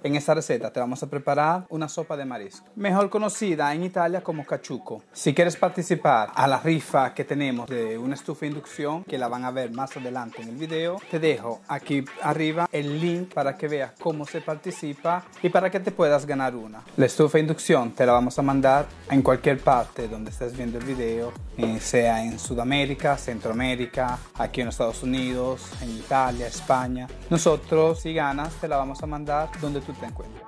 En esta receta te vamos a preparar una sopa de marisco, mejor conocida en Italia como cachuco. Si quieres participar a la rifa que tenemos de una estufa de inducción, que la van a ver más adelante en el video, te dejo aquí arriba el link para que veas cómo se participa y para que te puedas ganar una. La estufa de inducción te la vamos a mandar en cualquier parte donde estés viendo el video, sea en Sudamérica, Centroamérica, aquí en Estados Unidos, en Italia, España. Nosotros, si ganas, te la vamos a mandar donde tú te encuentres.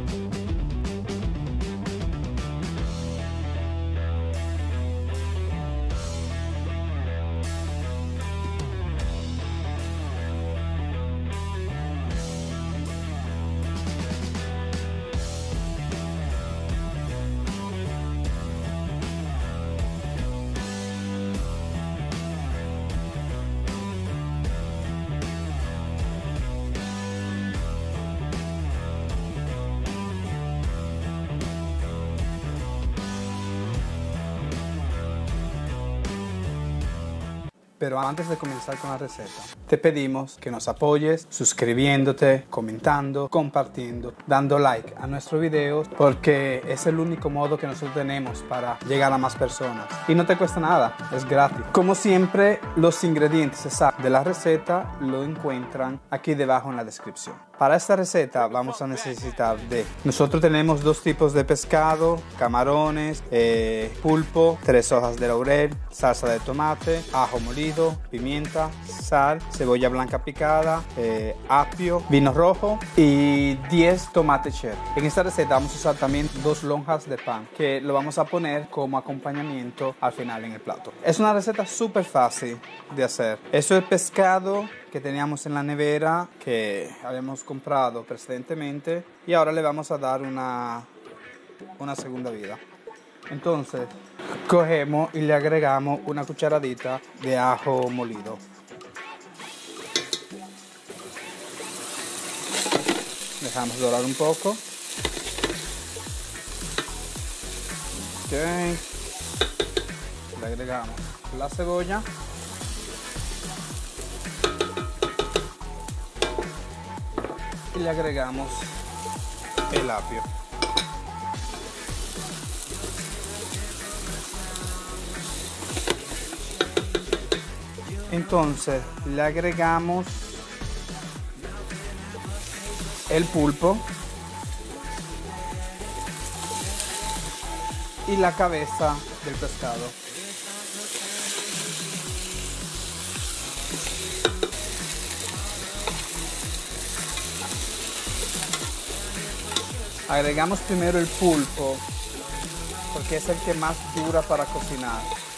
Pero antes de comenzar con la receta, te pedimos que nos apoyes suscribiéndote, comentando, compartiendo, dando like a nuestros videos, porque es el único modo que nosotros tenemos para llegar a más personas. Y no te cuesta nada, es gratis. Como siempre, los ingredientes exactos de la receta lo encuentran aquí debajo en la descripción. Para esta receta vamos a necesitar nosotros tenemos dos tipos de pescado, camarones, pulpo, 3 hojas de laurel, salsa de tomate, ajo molido, pimienta, sal, cebolla blanca picada, apio, vino rojo y 10 tomates cherry. En esta receta vamos a usar también 2 lonjas de pan que lo vamos a poner como acompañamiento al final en el plato. Es una receta súper fácil de hacer. Eso es pescado que teníamos en la nevera, que habíamos comprado precedentemente, y ahora le vamos a dar una segunda vida. Entonces cogemos y le agregamos una cucharadita de ajo molido. Dejamos dorar un poco. Okay. Le agregamos la cebolla. Y le agregamos el apio. Entonces le agregamos el pulpo y la cabeza del pescado. Agregamos primero el pulpo porque es el que más dura para cocinar.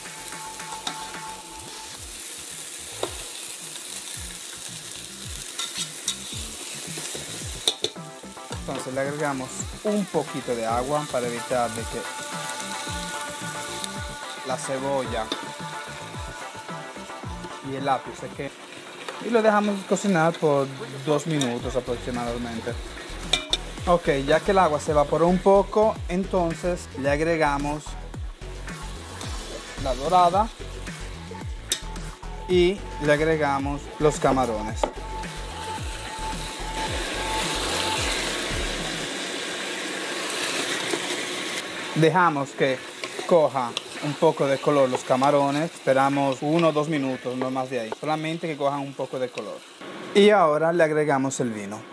Entonces le agregamos un poquito de agua para evitar de que la cebolla y el apio se queden. Y lo dejamos cocinar por 2 minutos aproximadamente. Ok, ya que el agua se evaporó un poco, entonces le agregamos la dorada y le agregamos los camarones. Dejamos que coja un poco de color los camarones, esperamos 1 o 2 minutos, no más de ahí, solamente que cojan un poco de color. Y ahora le agregamos el vino.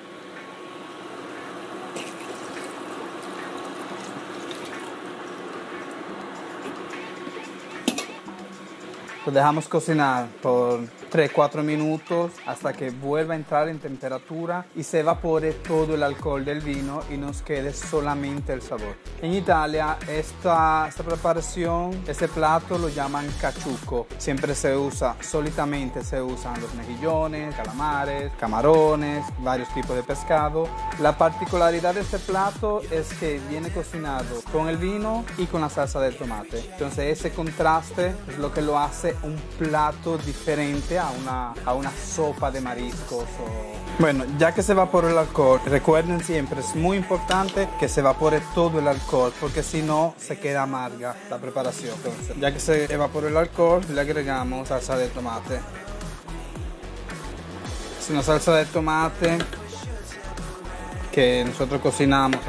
Lo dejamos cocinar por 3-4 minutos hasta que vuelva a entrar en temperatura y se evapore todo el alcohol del vino y nos quede solamente el sabor. En Italia esta preparación, este plato lo llaman cachuco. Siempre se usa, solitamente se usan los mejillones, calamares, camarones, varios tipos de pescado. La particularidad de este plato es que viene cocinado con el vino y con la salsa de tomate. Entonces ese contraste es lo que lo hace un plato diferente a una sopa de mariscos. Bueno, ya que se evaporó el alcohol, recuerden siempre, es muy importante que se evapore todo el alcohol, porque si no se queda amarga la preparación. Entonces, ya que se evaporó el alcohol, le agregamos salsa de tomate. Es una salsa de tomate que nosotros cocinamos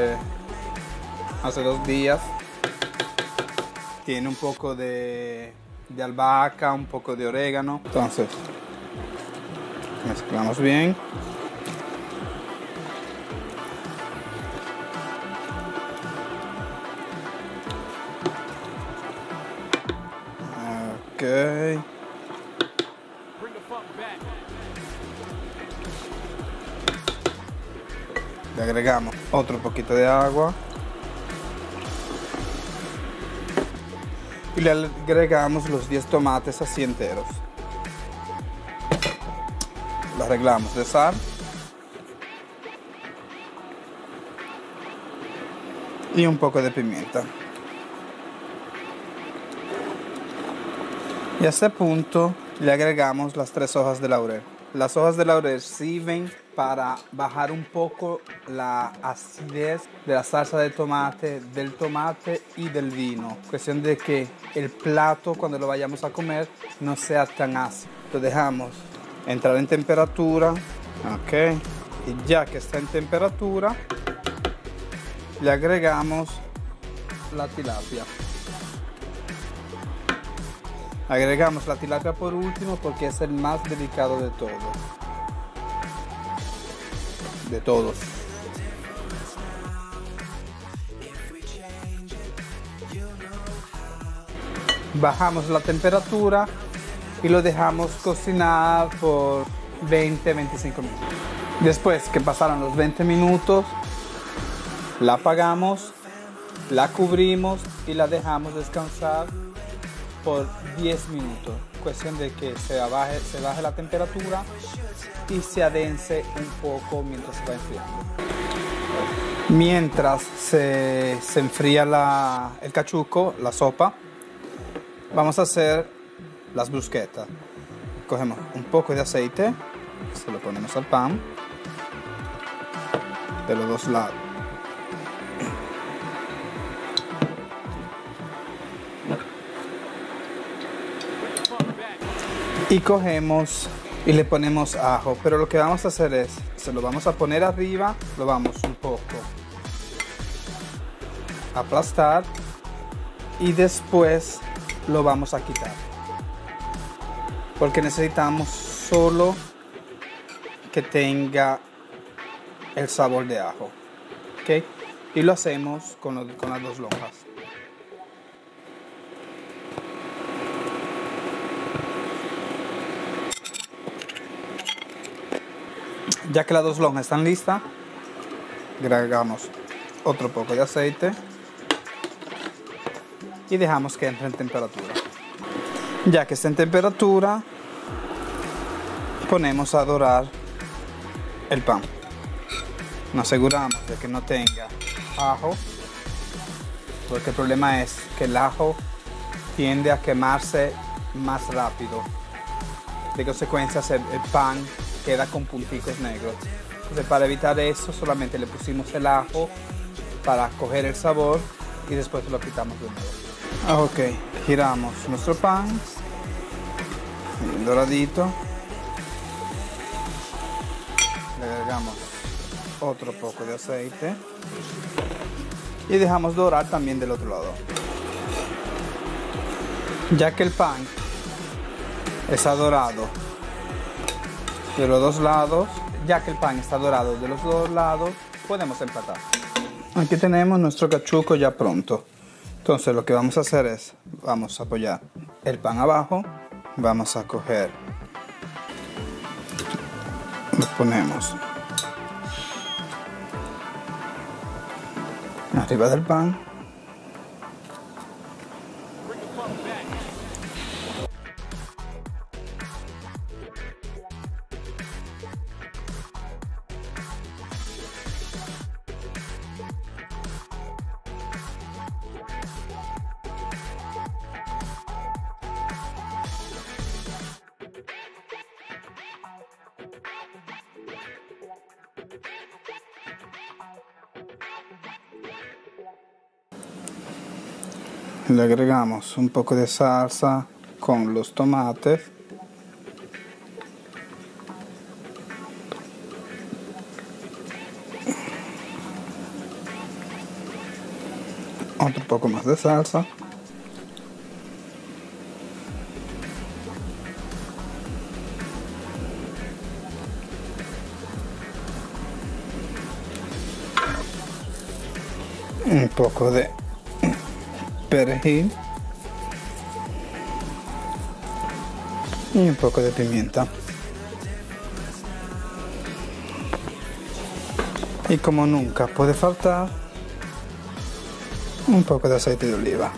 hace 2 días. Tiene un poco de albahaca, un poco de orégano. Entonces, mezclamos bien. Ok. Le agregamos otro poquito de agua. Y le agregamos los 10 tomates así enteros. Lo arreglamos de sal. Y un poco de pimienta. Y a este punto le agregamos las 3 hojas de laurel. Las hojas de laurel sirven para bajar un poco la acidez de la salsa de tomate, del tomate y del vino. Cuestión de que el plato, cuando lo vayamos a comer, no sea tan ácido. Lo dejamos entrar en temperatura. Ok. Y ya que está en temperatura, le agregamos la tilapia. Agregamos la tilapia por último porque es el más delicado de todo. De todos. Bajamos la temperatura y lo dejamos cocinar por 20-25 minutos. Después que pasaron los 20 minutos, la apagamos, la cubrimos y la dejamos descansar por 10 minutos. Cuestión de que se baje la temperatura y se adense un poco mientras se va enfriando. Mientras se enfría el cachuco, la sopa, vamos a hacer las brusquetas. Cogemos un poco de aceite, se lo ponemos al pan de los 2 lados. Y cogemos y le ponemos ajo, pero lo que vamos a hacer es, se lo vamos a poner arriba, lo vamos un poco a aplastar y después lo vamos a quitar. Porque necesitamos solo que tenga el sabor de ajo. ¿Ok? Y lo hacemos con las 2 lonjas. Ya que las 2 lonjas están listas, agregamos otro poco de aceite y dejamos que entre en temperatura. Ya que está en temperatura, ponemos a dorar el pan. Nos aseguramos de que no tenga ajo, porque el problema es que el ajo tiende a quemarse más rápido. De consecuencia, el pan queda con punticos negros. Entonces, para evitar eso, solamente le pusimos el ajo para coger el sabor y después lo quitamos de nuevo. Ok, giramos nuestro pan doradito, le agregamos otro poco de aceite y dejamos dorar también del otro lado. Ya que el pan está dorado de los 2 lados, podemos empatar. Aquí tenemos nuestro cachuco ya pronto. Entonces lo que vamos a hacer es, vamos a apoyar el pan abajo, vamos a coger, lo ponemos arriba del pan. Le agregamos un poco de salsa con los tomates. Otro poco más de salsa. Un poco de perejil y un poco de pimienta. Y como nunca puede faltar, un poco de aceite de oliva.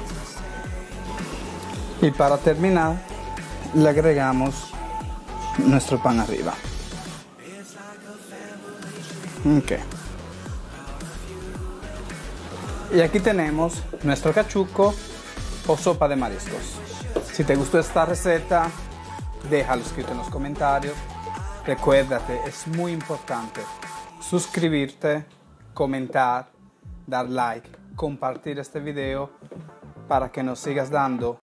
Y para terminar, le agregamos nuestro pan arriba. Ok. Y aquí tenemos nuestro cachuco o sopa de mariscos. Si te gustó esta receta, déjalo escrito en los comentarios. Recuérdate, es muy importante suscribirte, comentar, dar like, compartir este video para que nos sigas dando